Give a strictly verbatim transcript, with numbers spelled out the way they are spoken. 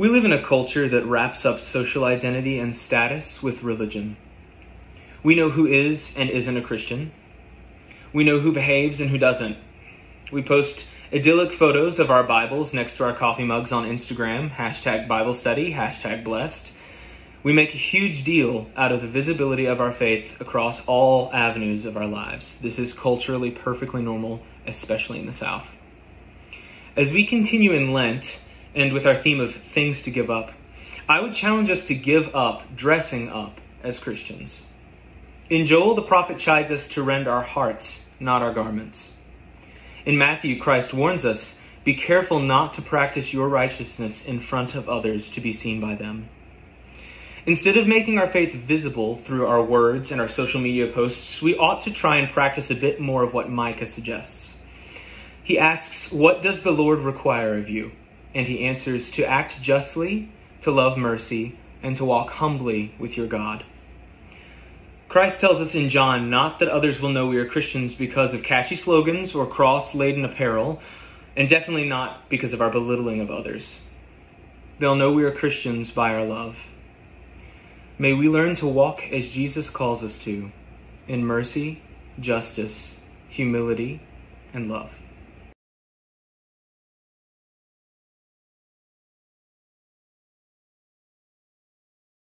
We live in a culture that wraps up social identity and status with religion. We know who is and isn't a Christian. We know who behaves and who doesn't. We post idyllic photos of our Bibles next to our coffee mugs on Instagram, hashtag Bible study, hashtag blessed. We make a huge deal out of the visibility of our faith across all avenues of our lives. This is culturally perfectly normal, especially in the South. As we continue in Lent, and with our theme of things to give up, I would challenge us to give up dressing up as Christians. In Joel, the prophet chides us to rend our hearts, not our garments. In Matthew, Christ warns us, be careful not to practice your righteousness in front of others to be seen by them. Instead of making our faith visible through our words and our social media posts, we ought to try and practice a bit more of what Micah suggests. He asks, what does the Lord require of you? And he answers, to act justly, to love mercy, and to walk humbly with your God. Christ tells us in John not that others will know we are Christians because of catchy slogans or cross-laden apparel, and definitely not because of our belittling of others. They'll know we are Christians by our love. May we learn to walk as Jesus calls us to, in mercy, justice, humility, and love.